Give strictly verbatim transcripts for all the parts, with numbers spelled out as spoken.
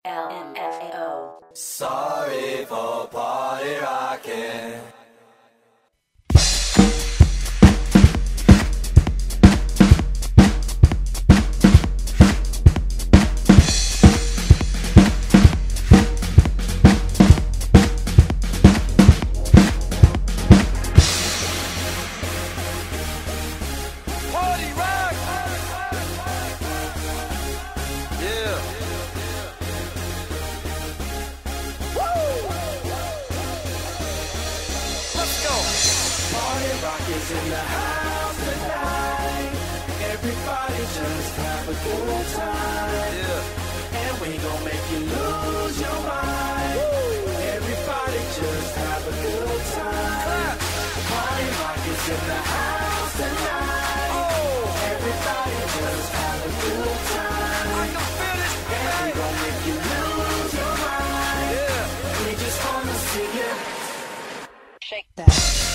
L M F A O. Sorry for party rocking. Party rock! Yeah. Let's go. Party rock is in the house tonight. Everybody just have a good time. Yeah. And we gon' make you lose your mind. Woo. Everybody just have a good time. Party rock is in the house tonight. Oh. Everybody just have a good time. I can feel it. And we gon' make you lose your mind. Yeah. We just wanna see you Shake that.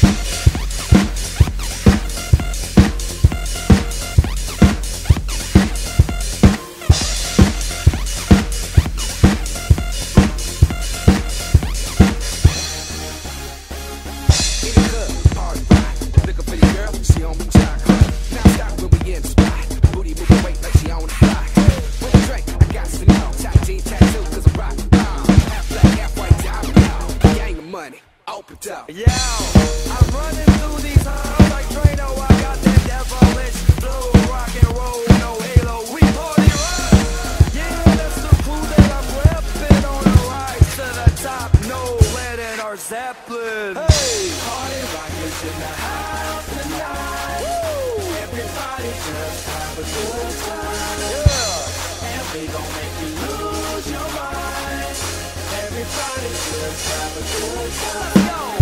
Yo, I'm running through these halls like Drano. I got that devilish flow, rock and roll, no halo. We party rock. Yeah, that's the crew that I'm repping on the rise to the top. No lead in our Zeppelin. Hey, party rock is in the house tonight. Woo. Everybody just have a good time. Yeah, and we gon' make you lose your mind. Everybody just have a good time. Let's go.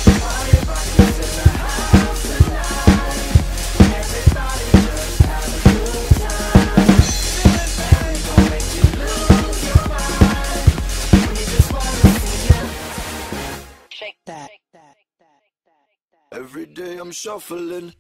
Shake that. Every day I'm shuffling.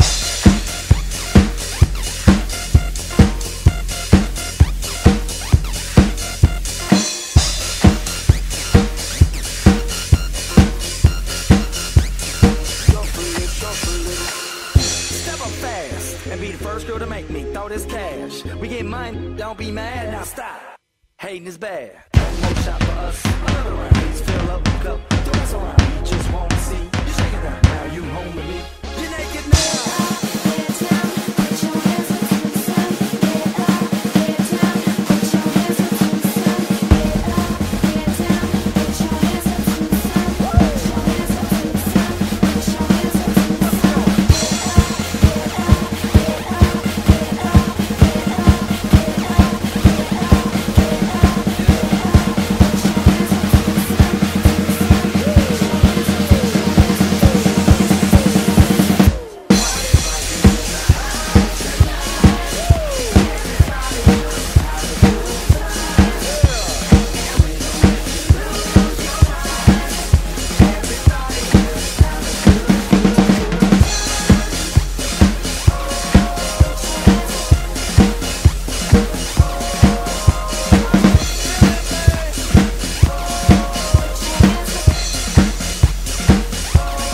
And be the first girl to make me throw this cash. We get mine, don't be mad, now stop. Hating is bad. No shot for us, another round. Please fill up the cup, throw us around. We just wanna see you shake it down. Now you home with me, you're naked now.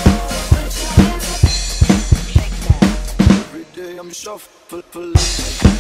I'm shuffling.